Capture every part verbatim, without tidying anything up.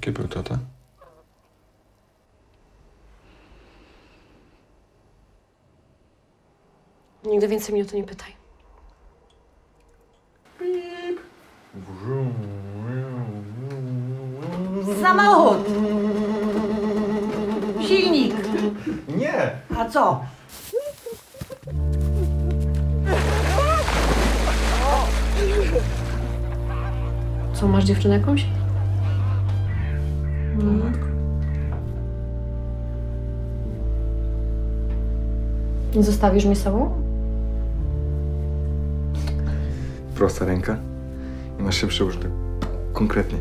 Jaki był tata? Nigdy więcej mnie o to nie pytaj. Samochód! Silnik! Nie! A co? Co, masz dziewczynę jakąś? Hmm. Nie zostawisz mnie sobą? Prosta ręka i masz się przyłóż tak konkretnie.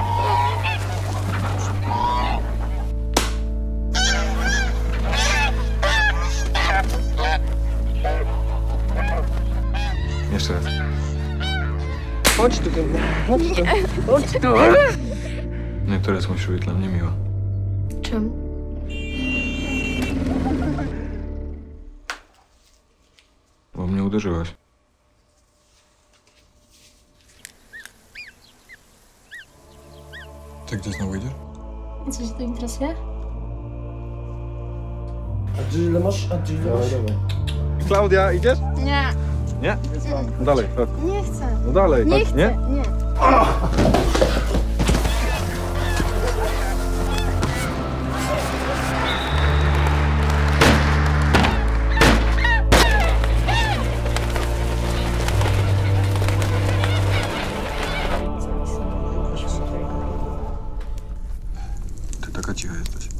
Jeszcze raz. Chodź tu, chodź tu, chodź tu. Niektóre są wśród dla mnie miłe. Czemu? Bo mnie uderzyłaś. Ty gdzie znowu idziesz? Co cię to interesuje? A ile masz? A ile masz? Klaudia, idziesz? Nie. Nie? No dalej, chodź. Nie chcę. No dalej, Nie chodź, chcę. nie? Nie. Ty taka cicha jesteś.